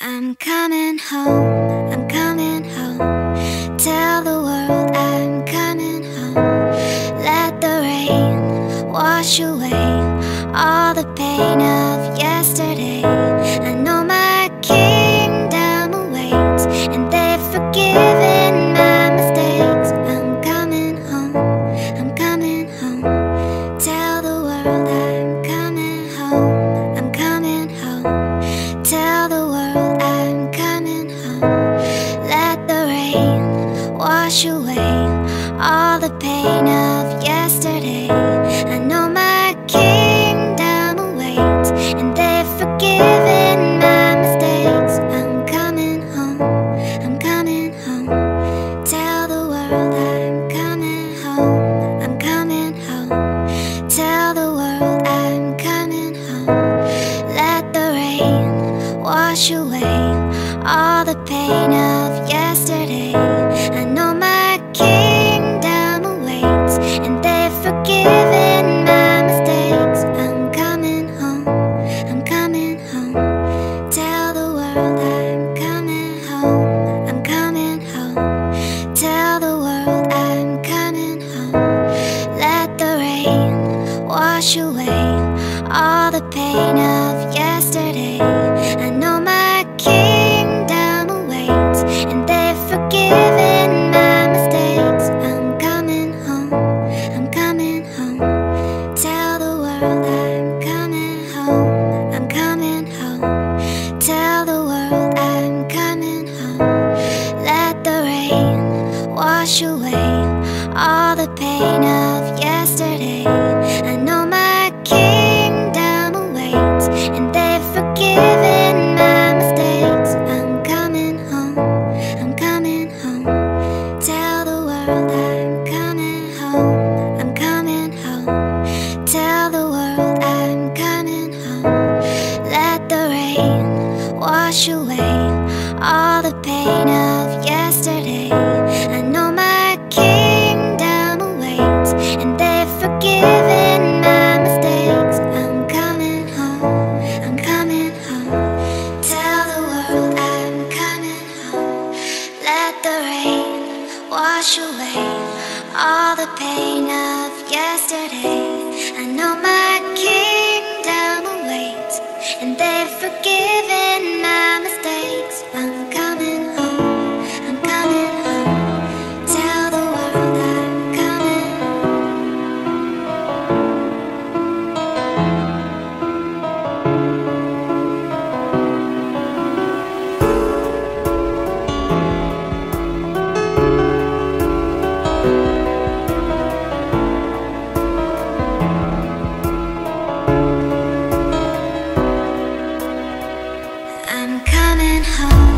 I'm coming home, I'm coming home. Tell the world I'm coming home. Let the rain wash away all the pain of yesterday. I know my kingdom awaits, and they've forgiven my mistakes. I'm coming home, I'm coming home. Tell the world I'm coming home, I'm coming home. Tell the world I'm coming home. Let the rain wash away all the pain of yesterday. I know my kingdom awaits, and they've forgiven my mistakes. I'm coming home, I'm coming home. Tell the world I'm coming home, I'm coming home. Tell the world I'm coming home. Let the rain wash away all the pain of yesterday. I know my kingdom awaits, and they've forgiven my mistakes. I'm coming home, I'm coming home. Tell the world I'm coming home, I'm coming home. Tell the world I'm coming home. Let the rain wash away all the pain of yesterday. I know my kingdom awaits, and they've forgiven my mistakes. I'm coming home, I'm coming home. Tell the world I'm coming home, I'm coming home. Tell the world I'm coming home. Let the rain wash away all the pain of yesterday. I know my kingdom awaits, and they've forgiven my mistakes. I'm coming home, I'm coming home. Tell the world I'm coming home, I'm coming home. Tell the world I'm coming home. Let the rain wash away all the pain of yesterday. I know my kingdom awaits, and they've forgiven my mistakes. I'm coming home, I'm coming home. Tell the world I'm coming home. Let the rain wash away all the pain of yesterday. I know my kingdom awaits, and they've forgiven my mistakes. I'm coming home, I'm coming home. Tell the world I'm coming home. I'm coming home.